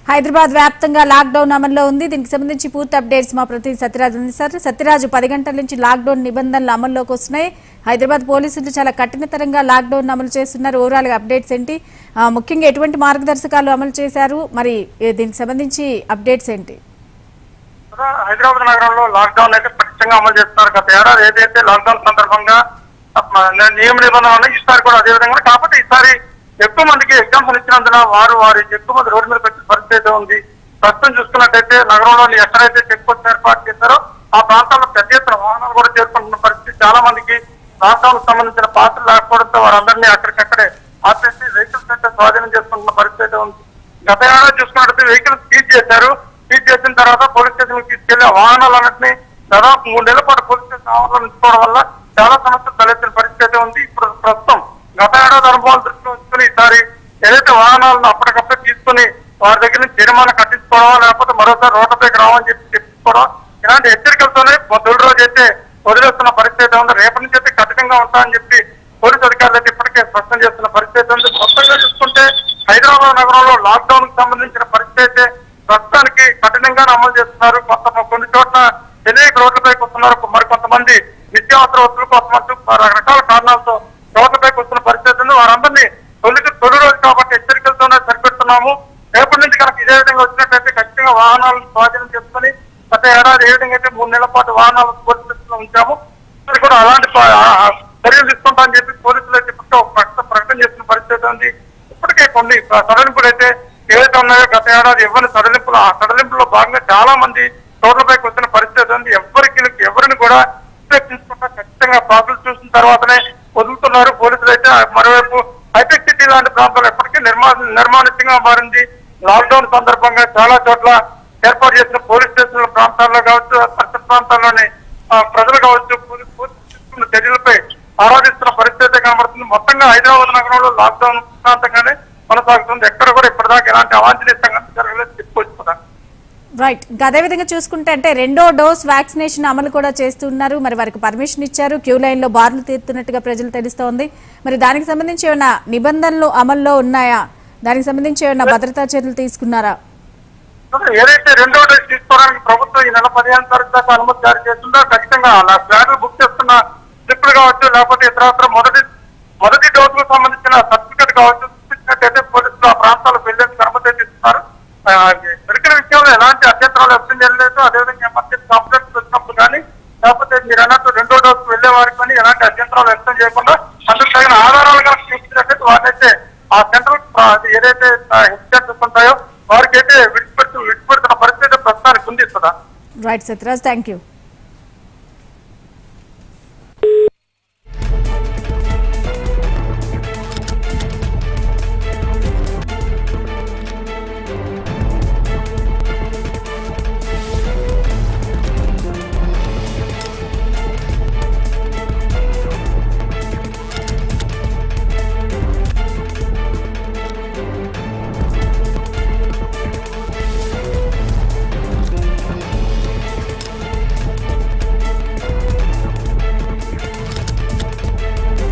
హైదరాబాద్ వ్యాప్తంగా లాక్డౌన్ అమల్లో ఉంది. దీనికి సంబంధించి పూర్తి అప్డేట్స్ మా ప్రతినిధి సత్యరాజు అందిస్తారు. సత్యరాజు, 10 గంటల నుంచి లాక్డౌన్ నిబంధనలు అమల్లోకి వస్తున్నాయి. హైదరాబాద్ పోలీసులు చాలా కఠినతరంగా లాక్డౌన్ అమలు చేస్తున్నారు. ఓవరాల్ గా అప్డేట్స్ ఏంటి? ముఖ్యంగా ఎటువంటి మార్గదర్శకాలు అమలు చేశారు? మరి దీనికి సంబంధించి అప్డేట్స్ ఏంటి? హైదరాబాద్ నగరంలో లాక్డౌన్ అయితే పటిష్టంగా అమలు చేస్తున్నారు. గత ఏడాది ఏదైతే లాక్డౌన్ సందర్భంగా నియమ నిబంధనలు ఈసారి కూడా అదే విధంగా, కాకపోతే ఈసారి ఎక్కువ మందికి ఎగ్జామ్స్ ఇచ్చినందున వారి ఎక్కువ మంది రోడ్డు మీద పెట్టిన పరిస్థితి ఉంది. ప్రస్తుతం చూసుకున్నట్టయితే నగరంలోని ఎక్కడైతే చెక్ పోస్ట్ ఏర్పాటు చేశారో ఆ ప్రాంతాల్లో పెద్ద ఎత్తున వాహనాలు కూడా చేరుకుంటున్న పరిస్థితి. చాలా మందికి లాక్డౌన్ సంబంధించిన పాత్రలు లేకపోవడంతో వారందరినీ అక్కడికక్కడే ఆపేసి వెహికల్స్ అయితే స్వాధీనం చేసుకుంటున్న పరిస్థితి ఉంది. గత ఏడాది చూసుకున్నట్టయితే వెహికల్స్ సీజ్ చేశారు. సీజ్ చేసిన తర్వాత పోలీస్ స్టేషన్ తీసుకెళ్లి వాహనాలన్నింటినీ దాదాపు 3 నెలల పాటు పోలీస్ స్టేషన్ ఆవరణలో ఉంచుకోవడం వల్ల చాలా సమస్యలు తలెత్తిన పరిస్థితి ఉంది. ఇప్పుడు ప్రస్తుతం గత ఏడాది అనుభవాలు దృష్టిలో ఉంచుకుని ఈసారి ఏదైతే వాహనాలను అప్పటికప్పుడు తీసుకుని వారి దగ్గర నుంచి జరిమానా కట్టించుకోవడం, లేకపోతే మరోసారి రోడ్లపైకి రావని చెప్పుకోవడం, ఇలాంటి హెచ్చరికలతోనే తొలి రోజు అయితే వదిలేస్తున్న పరిస్థితి ఉంది. రేపటి నుంచి అయితే కఠినంగా ఉంటామని చెప్పి పోలీసు అధికారులు అయితే ఇప్పటికే స్పష్టం చేస్తున్న పరిస్థితి ఉంది. మొత్తంగా చూసుకుంటే హైదరాబాద్ నగరంలో లాక్డౌన్ కు సంబంధించిన పరిస్థితి అయితే ప్రస్తుతానికి కఠినంగానే అమలు చేస్తున్నారు. కొన్ని చోట్ల తెలియక రోడ్లపైకి వస్తున్నారు. మరికొంతమంది నిత్యావసర వస్తువుల కోసం అంటూ రకరకాల కారణాలతో రోడ్లపైకి వస్తున్న పరిస్థితి ఉంది. వారందరినీ తొలి రోజు కాబట్టి హెచ్చరికలతోనే సరిపెడుతున్నాము. రేపటి నుంచి కనుక ఇదే విధంగా వచ్చినట్లయితే ఖచ్చితంగా వాహనాలను స్వాధీనం చేసుకుని గత ఏడాది ఏ విధంగా అయితే 3 నెలల పాటు వాహనాలను పోలీసులు ఉంచాము, ఇక్కడ కూడా అలాంటి చర్యలు తీసుకుంటామని చెప్పి పోలీసులు అయితే ప్రకటన చేస్తున్న పరిస్థితి ఉంది. ఇప్పటికే కొన్ని సడలింపులు అయితే ఏవైతే ఉన్నాయో గత ఏడాది ఇవ్వని సడలింపులు, ఆ సడలింపులో భాగంగా చాలా మంది రోడ్లపైకి వచ్చిన పరిస్థితి ఉంది. ఎవరిని కూడా తీసుకుంటా ఖచ్చితంగా ప్రాసెస్ చూసిన తర్వాతనే వదులుతున్నారు పోలీసులు అయితే. మరోవైపు హైటెక్ సిటీ లాంటి ప్రాంతాలు ఎప్పటికీ నిర్మానుష్యంగా మారింది. లాక్డౌన్ సందర్భంగా చాలా చోట్ల ఏర్పాటు చేసిన పోలీస్ స్టేషన్ల ప్రాంతాల్లో కావచ్చు, పరిసర ప్రాంతాల్లోని ప్రజలు కావచ్చు తీసుకున్న చర్యలపై ఆరాధిస్తున్న పరిస్థితి కనబడుతుంది. మొత్తంగా హైదరాబాద్ నగరంలో లాక్డౌన్ ప్రాంతంగానే కొనసాగుతుంది. ఎక్కడ కూడా ఇప్పటిదాకా ఎలాంటి అవాంఛనీయ సంఘటన జరగలేదు చెప్పుకోవచ్చు. రైట్. అదే విధంగా చూసుకుంటే అంటే 2వ డోస్ వ్యాక్సినేషన్ అమలు కూడా చేస్తున్నారు. మరి వారికి పర్మిషన్ ఇచ్చారు. క్యూ లైన్ లో బార్లు తీరుతున్నట్టుగా ప్రజలు తెలుస్తోంది. మరి దానికి సంబంధించి ఏమైనా నిబంధనలు అమల్లో ఉన్నాయా? దానికి సంబంధించి ఏమైనా భద్రతా చర్యలు తీసుకున్నారా? ఏదైతే 2వ డోస్ తీసుకోవడానికి ప్రభుత్వం ఈ నెల 15 తారీఖు దాకా అనుమతి జారీ చేస్తుందో ఖచ్చితంగా ఫ్లాట్లు బుక్ చేస్తున్న స్లిప్లు కావచ్చు, లేకపోతే ఇతరత్ర మొదటి డోస్ కు సంబంధించిన సర్టిఫికేట్ కావచ్చు చూపించినట్టయితే పోలీసులు ఆ ప్రాంతాలకు వెళ్లేందుకు అనుమతి ఇస్తున్నారు. మెడికల్ విషయంలో ఎలాంటి అభ్యంతరాలు వ్యక్తం చేయలేదు. అదేవిధంగా ఎమర్జెన్సీ కంప్లైంట్స్ వచ్చినప్పుడు కానీ, లేకపోతే మీరు అన్నట్టు 2వ డోస్ వెళ్లే వారికి కానీ ఎలాంటి అభ్యంతరాలు వ్యక్తం చేయకుండా అందుకు తగిన ఆధారాలు కనుక చూపించినట్టయితే వారినైతే ఆ సెంట్రల్ ఏదైతే హెల్త్ సెంటర్స్ ఉంటాయో వారికి అయితే విడిచిపెడుతున్న పరిస్థితి ప్రస్తుతానికి ఉంది. Right Sathyaraj, thank you.